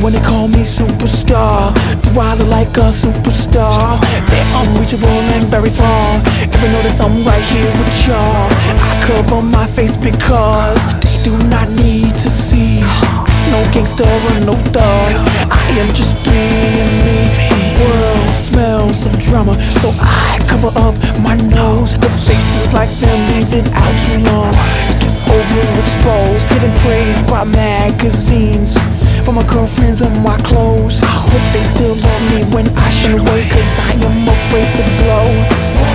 when they call me superstar? Do I look like a superstar? They're unreachable and very far. Ever notice I'm right here with y'all? I cover my face because they do not need to see. No gangster or no thug, I am just being me. The world smells of drama, so I cover up my nose. The faces like them leave it out too long. It gets overexposed, getting praised by magazines, for my girlfriends and my clothes. I hope they still love me when I shine away, cause I am afraid to blow.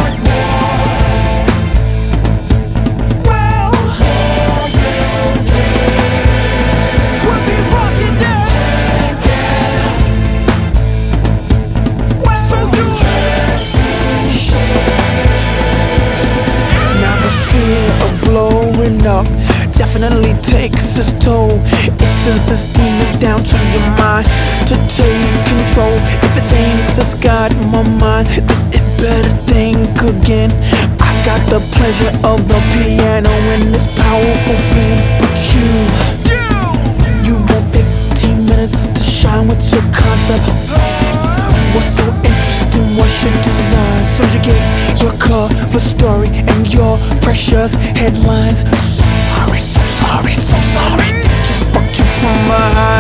Up definitely takes its toll. It sends its demons down to your mind to take control. If it thinks it's got my mind, then it better think again. I got the pleasure of the piano in this powerful pen, but you want 15 minutes to shine with your concept. What's so interesting? What's your design? So you get your cover story and your precious headlines. So sorry, so sorry, so sorry. They just fucked you from behind.